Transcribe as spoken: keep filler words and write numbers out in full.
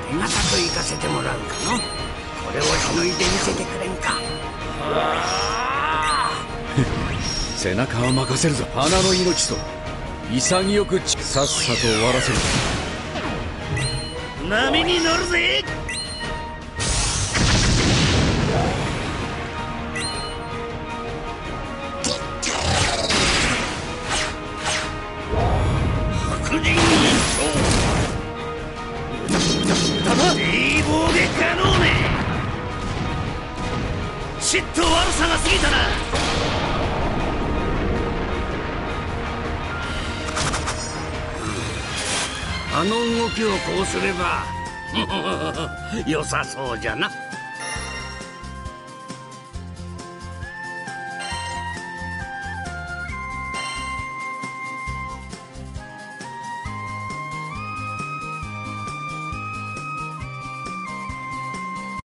手堅く行かせてもらうかの。これをしのいでみせてくれんか。 背中は任せるぞ。花の命と潔くさっさと終わらせる。 波に乗るぜ。白人一頭いい防御可能ね。ちっと悪さが過ぎたな。あの動きをこうすれば良さそうじゃな。